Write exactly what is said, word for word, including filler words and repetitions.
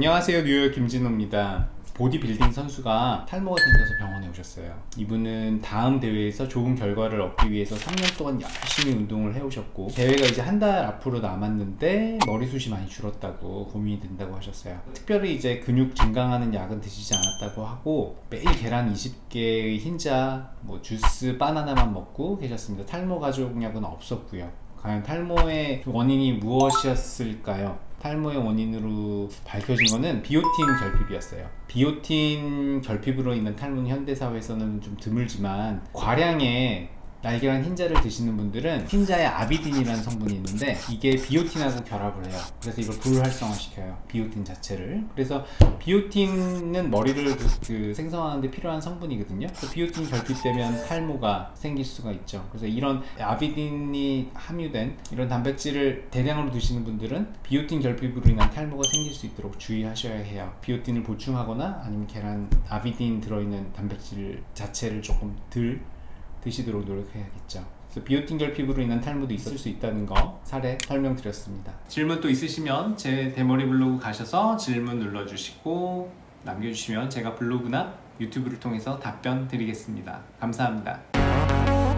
안녕하세요, 뉴욕 김진호입니다. 보디빌딩 선수가 탈모가 생겨서 병원에 오셨어요. 이분은 다음 대회에서 좋은 결과를 얻기 위해서 삼 년 동안 열심히 운동을 해오셨고, 대회가 이제 한 달 앞으로 남았는데 머리숱이 많이 줄었다고 고민이 된다고 하셨어요. 특별히 이제 근육 증강하는 약은 드시지 않았다고 하고, 매일 계란 이십 개의 흰자, 뭐 주스, 바나나만 먹고 계셨습니다. 탈모 가족약은 없었고요. 과연 탈모의 원인이 무엇이었을까요? 탈모의 원인으로 밝혀진 거는 비오틴 결핍이었어요. 비오틴 결핍으로 인한 탈모는 현대사회에서는 좀 드물지만, 과량의 날계란 흰자를 드시는 분들은 흰자에 아비딘이라는 성분이 있는데 이게 비오틴하고 결합을 해요. 그래서 이걸 불활성화시켜요, 비오틴 자체를. 그래서 비오틴은 머리를 그, 그 생성하는 데 필요한 성분이거든요. 비오틴 결핍되면 탈모가 생길 수가 있죠. 그래서 이런 아비딘이 함유된 이런 단백질을 대량으로 드시는 분들은 비오틴 결핍으로 인한 탈모가 생길 수 있도록 주의하셔야 해요. 비오틴을 보충하거나 아니면 계란 아비딘 들어있는 단백질 자체를 조금 덜 드시도록 노력해야겠죠. 그래서 비오틴 결핍으로 인한 탈모도 있을 수 있다는 거 사례 설명드렸습니다. 질문 또 있으시면 제 대머리 블로그 가셔서 질문 눌러주시고 남겨주시면 제가 블로그나 유튜브를 통해서 답변 드리겠습니다. 감사합니다.